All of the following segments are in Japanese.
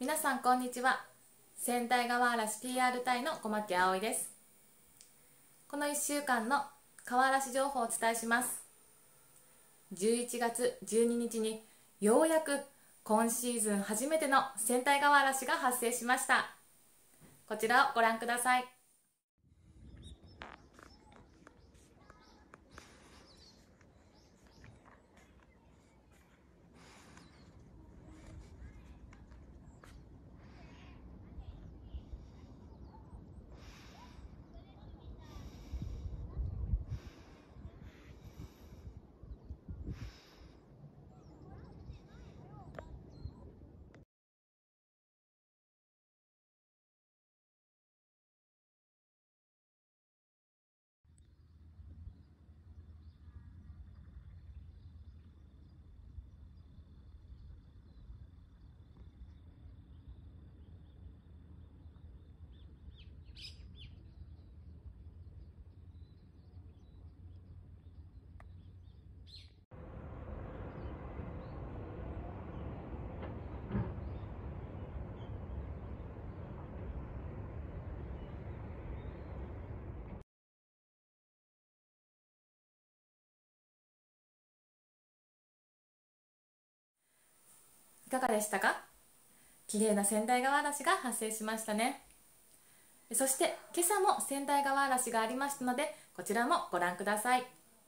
皆さんこんにちは。仙台川嵐 PR 隊の小牧葵です。この1週間の川嵐情報をお伝えします。11月12日にようやく今シーズン初めての仙台川嵐が発生しました。こちらをご覧ください。いかがでしたか？綺麗な仙台川嵐が発生しましたね。そして今朝も仙台川嵐がありましたので、こちらもご覧ください。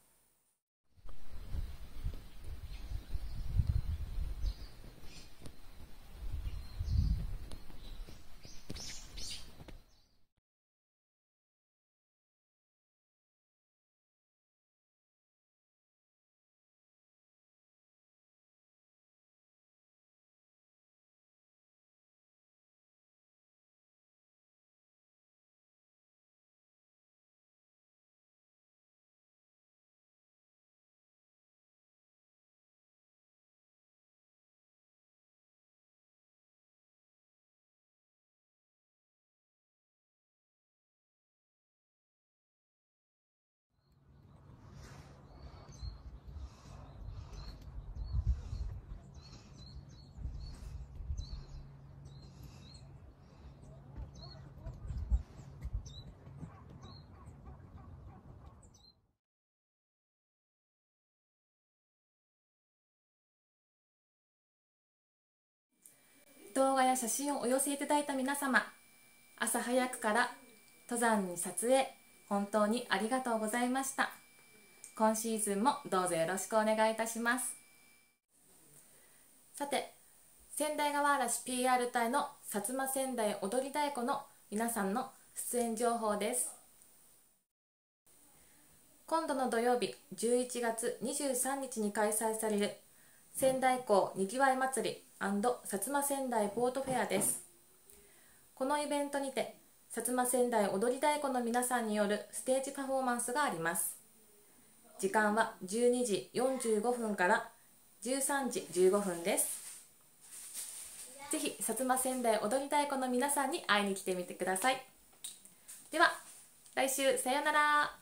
動画や写真をお寄せいただいた皆様、朝早くから登山に撮影、本当にありがとうございました。今シーズンもどうぞよろしくお願いいたします。さて、仙台川嵐 PR 隊の薩摩仙台踊り太鼓の皆さんの出演情報です。今度の土曜日11月23日に開催される仙台港にぎわい祭り&薩摩仙台ボートフェアです。このイベントにて薩摩仙台踊り太鼓の皆さんによるステージパフォーマンスがあります。時間は12時45分から13時15分です。ぜひ薩摩仙台踊り太鼓の皆さんに会いに来てみてください。では来週さようなら。